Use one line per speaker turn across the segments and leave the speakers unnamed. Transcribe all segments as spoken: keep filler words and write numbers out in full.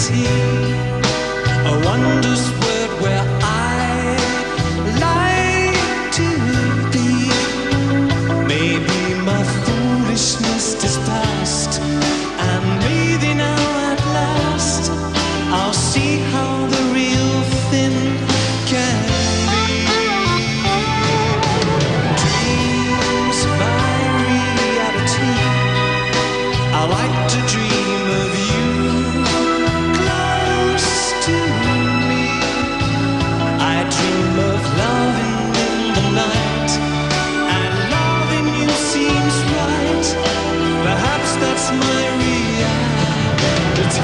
reality, a wondrous world where I like to be. Maybe my foolishness is past, and maybe now at last I'll see how the real thing can be. Dreams of my reality, I like to dream of you close to me. I dream of loving in the night, and loving you seems right. Perhaps that's my reality.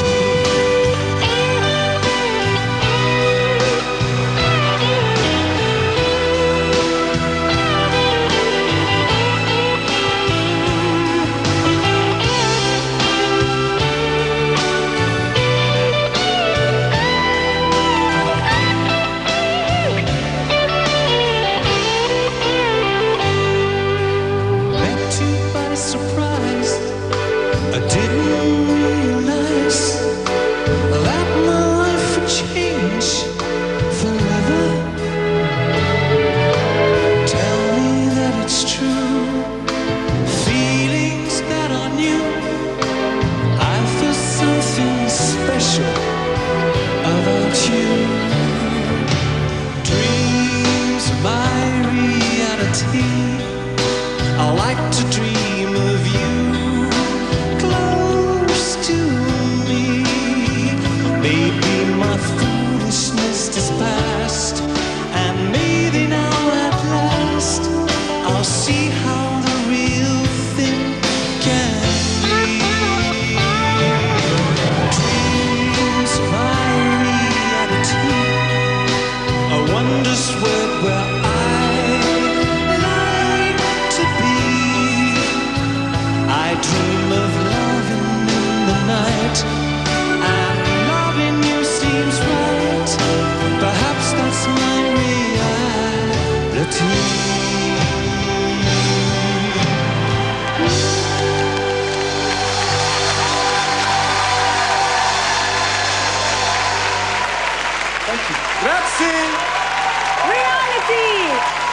Surprise, I didn't realize that my life would change forever. Tell me that it's true, feelings that are new. I feel something special about you. Dreams of my reality, I like to dream of you close to me. Maybe my foolishness is past, and maybe now at last I'll see how the real thing can be. Dreams of my reality, a wondrous world where I like to be. I dream of loving in the night, and loving you seems right. Perhaps that's my reality. Thank you. Grazie.
Reality!